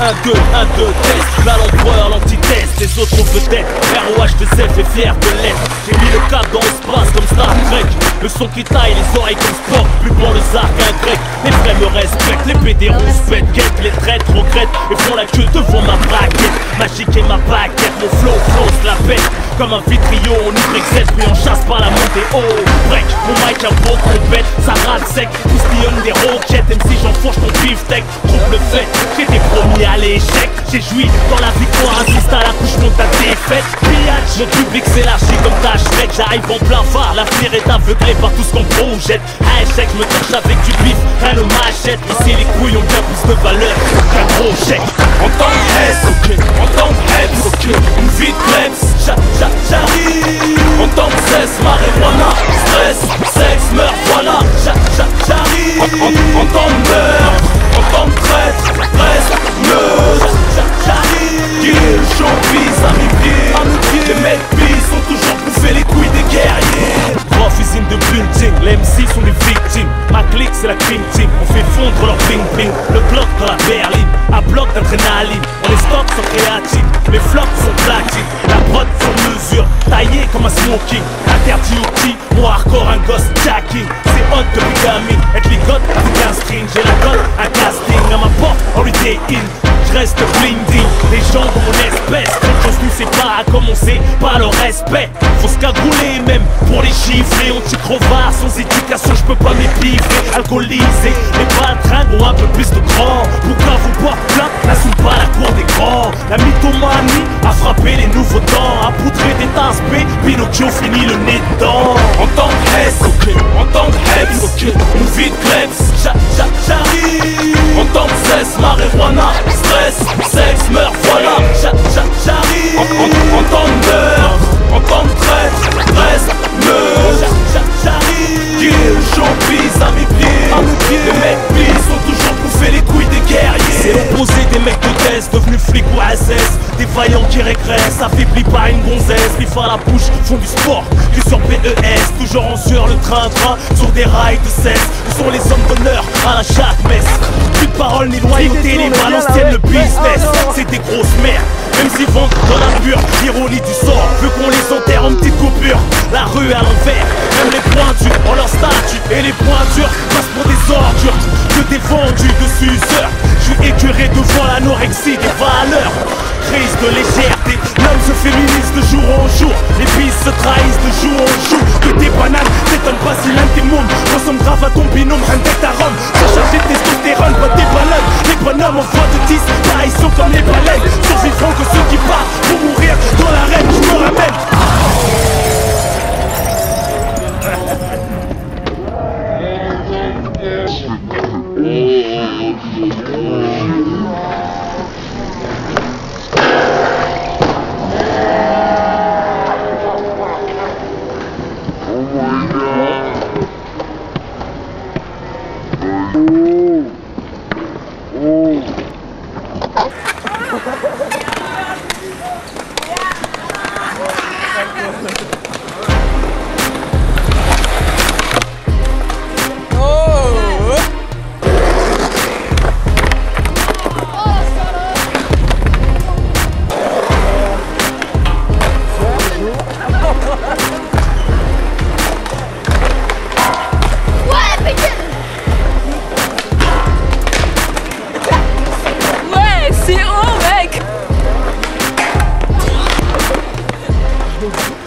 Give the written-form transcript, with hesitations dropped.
1, 2, 1, 2, test. Là l'empereur, l'antithèse, les autres ont peut-être. ROH2F est fier de l'être. J'ai mis le cap dans l'espace comme Star Trek. Le son qui taille les oreilles comme Spock. Plus bon le zarg qu'un grec. Les vrais me respectent, les pédérons se pètent, guettent. Les traîtres regrettent et font la queue devant ma braquette. Magique et ma baguette, mon flow se la pète. Comme un vitriol, on YZ puis on chasse par la montée. Oh, break, mon mic un beau trompette. Ça rate sec, pistillonne des roquettes. Même si j'enfourche ton beefsteak, trouve le fait. J'étais promis à l'échec. J'ai joui dans la victoire, assiste à l'accouchement de ta défaite. Pillage, mon public s'élargit comme ta Shrek. J'arrive en plein phare, l'avenir est aveuglé par tout ce qu'on projette. À échec, je me torche avec du bif, rien ne m'achète. Ici les couilles ont bien plus de valeur qu'un gros chèque. En tant que S, en tant que Heps, une vie de plebs, j'arrive. En tant que cesse, marijuana, stress, sexe, meurtre, voilà, j'arrive. En tant que meurtre, en tant que traître, reste, meurtre, j'arrive. Kill, showbiz à mes pieds. Les mecs bis ont toujours bouffé les couilles des guerriers. Prof, usine de building, les MC sont des victimes. Ma clique c'est la cream team, on fait fondre leur ping ping. Le bloc dans la berline, à bloc d'adrénaline. On les stocke sans créatine, mes flops sont platine. La prod sur mesure, taillée comme un smoking. Interdit au petit, moi hardcore un gosse jacking. C'est hot de bigamine, être ligote avec un string. J'ai la gueule, un casting, à ma porte, on lui in. J'reste blinding, les gens de mon espèce. Quelque chose nous sépare, à commencer par le respect. Faut se cagouler même pour les chiffrer. On t'y crevard, sans éducation j'peux pas m'épivrer. Alcoolisé, les baltringues ont un peu plus de cran. Pourquoi vous boire plein, n'assume pas la cour des grands. La mythomanie a frappé les nouveaux temps. A poudré des tasses B, Pinocchio finit le nez dedans. En tant que S, en tant que Heps, une vie de plebs, j'arrive. En tant que cesse, marijuana, stress, sexe, meurtre, voilà, j'arrive. En tant que meurtre, en tant que traître, reste, meurtre, j'arrive. Kill, showbiz à mes pieds. Les mecs bis ont toujours bouffé les couilles des guerriers. C'est l'opposé des mecs de test, devenus flics ou SS. Des vaillants qui régressent, affaiblis par une gonzesse. Les fins à la bouche font du sport, que sur PES. Toujours en sueur le train-train, sur des rails de cesse. Nous sont les hommes d'honneur à la chaque messe. Plus de paroles ni loyauté, les balances tiennent le business. C'est des grosses merdes, même s'ils vendent dans la pure. L'ironie du sort veut qu'on les enterre en petites coupures. La rue à l'envers, même les pointus ont leur statut. Et les pointures passent pour des ordures. Que des vendus de suceurs. Je suis écœuré devant l'anorexie des valeurs. Crise de légèreté, l'homme se féminise de jour en jour. Les pistes se trahissent de jour en jour. Que des bananes, t'étonnes pas si l'un de tes mômes ressemble grave à ton binôme, reine à Rome. Surchargé de testostérone, pas des bananes. Les bonhommes en voie de 10, pareil sont comme les baleines. Survivront que ceux qui partent pour mourir dans l'arène, je me rappelle. C'est haut, mec.